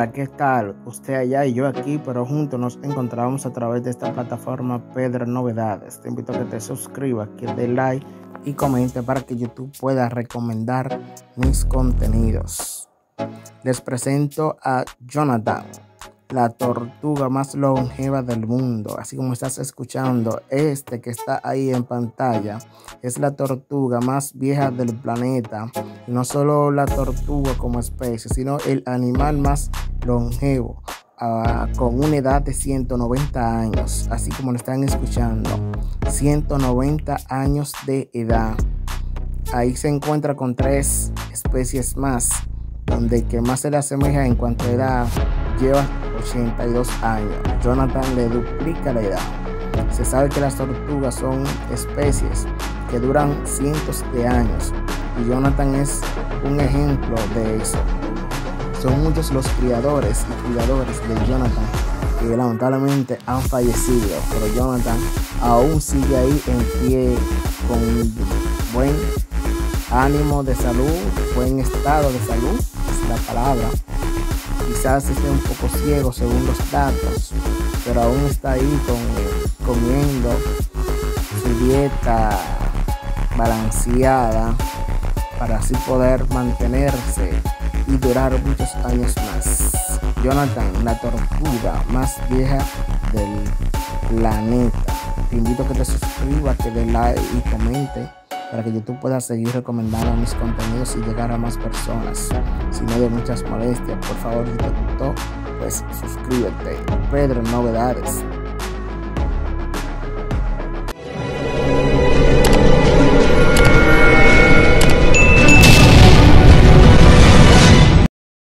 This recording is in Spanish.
Hola, ¿qué tal? Usted allá y yo aquí, pero juntos nos encontramos a través de esta plataforma Pedro Novedades. Te invito a que te suscribas, que dé like y comente para que YouTube pueda recomendar mis contenidos. Les presento a Jonathan, la tortuga más longeva del mundo. Así como estás escuchando, este que está ahí en pantalla es la tortuga más vieja del planeta. Y no solo la tortuga como especie, sino el animal más longevo, con una edad de 190 años. Así como lo están escuchando, 190 años de edad. Ahí se encuentra con 3 especies más, donde el que más se le asemeja en cuanto a edad lleva 82 años. Jonathan le duplica la edad. Se sabe que las tortugas son especies que duran cientos de años y Jonathan es un ejemplo de eso. Son muchos los criadores y cuidadores de Jonathan que lamentablemente han fallecido, pero Jonathan aún sigue ahí en pie con buen ánimo de salud, buen estado de salud, es la palabra. Quizás esté un poco ciego según los datos, pero aún está ahí comiendo su dieta balanceada para así poder mantenerse y durar muchos años más. Jonathan, la tortuga más vieja del planeta. Te invito a que te suscribas, que dé like y comente para que YouTube pueda seguir recomendando mis contenidos y llegar a más personas sin de muchas molestias. Por favor, si te gustó, pues suscríbete. Pedro Novedades.